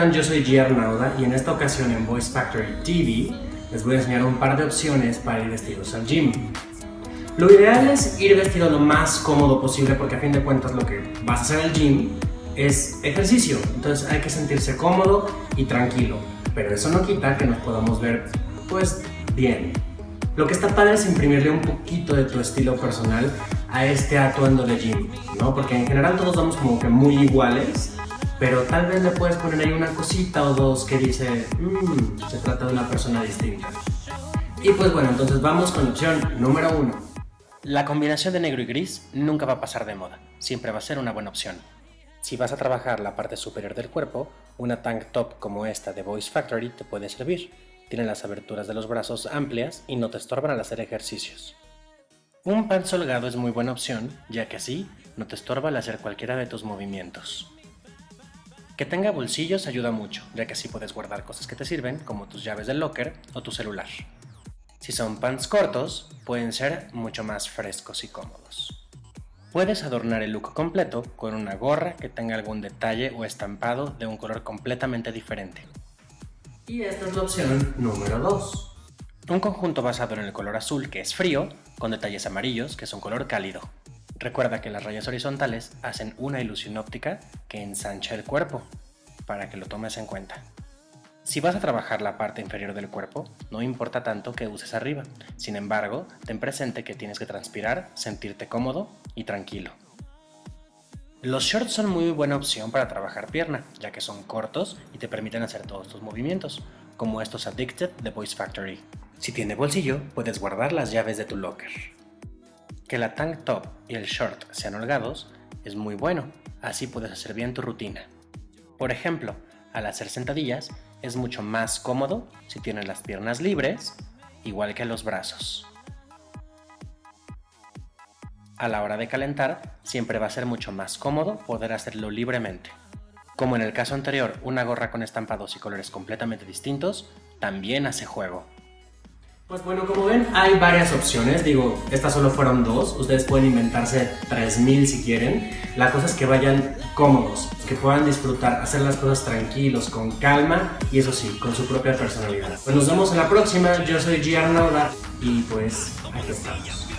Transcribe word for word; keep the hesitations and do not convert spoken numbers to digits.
están? Yo soy G Arnauda y en esta ocasión en Voice Factory T V les voy a enseñar un par de opciones para ir vestidos al gym. Lo ideal es ir vestido lo más cómodo posible porque a fin de cuentas lo que vas a hacer en el gym es ejercicio, entonces hay que sentirse cómodo y tranquilo, pero eso no quita que nos podamos ver pues bien. Lo que está padre es imprimirle un poquito de tu estilo personal a este atuendo de gym, ¿no? Porque en general todos vamos como que muy iguales, pero tal vez le puedes poner ahí una cosita o dos que dice, mmm, se trata de una persona distinta. Y pues bueno, entonces vamos con la opción número uno. La combinación de negro y gris nunca va a pasar de moda, siempre va a ser una buena opción. Si vas a trabajar la parte superior del cuerpo, una tank top como esta de Voice Factory te puede servir. Tienen las aberturas de los brazos amplias y no te estorban al hacer ejercicios. Un pants holgado es muy buena opción, ya que así no te estorba al hacer cualquiera de tus movimientos. Que tenga bolsillos ayuda mucho, ya que así puedes guardar cosas que te sirven, como tus llaves del locker o tu celular. Si son pants cortos, pueden ser mucho más frescos y cómodos. Puedes adornar el look completo con una gorra que tenga algún detalle o estampado de un color completamente diferente. Y esta es la opción número dos. Un conjunto basado en el color azul, que es frío, con detalles amarillos, que es un color cálido. Recuerda que las rayas horizontales hacen una ilusión óptica que ensancha el cuerpo, para que lo tomes en cuenta. Si vas a trabajar la parte inferior del cuerpo, no importa tanto que uses arriba. Sin embargo, ten presente que tienes que transpirar, sentirte cómodo y tranquilo. Los shorts son muy buena opción para trabajar pierna, ya que son cortos y te permiten hacer todos tus movimientos, como estos Addicted de Voice Factory. Si tiene bolsillo, puedes guardar las llaves de tu locker. Que la tank top y el short sean holgados es muy bueno, así puedes hacer bien tu rutina. Por ejemplo, al hacer sentadillas es mucho más cómodo si tienes las piernas libres, igual que los brazos. A la hora de calentar, siempre va a ser mucho más cómodo poder hacerlo libremente. Como en el caso anterior, una gorra con estampados y colores completamente distintos también hace juego. Pues bueno, como ven, hay varias opciones. Digo, estas solo fueron dos. Ustedes pueden inventarse tres mil si quieren. La cosa es que vayan cómodos, que puedan disfrutar, hacer las cosas tranquilos, con calma y eso sí, con su propia personalidad. Pues nos vemos en la próxima. Yo soy G Arnauda y pues aquí estamos.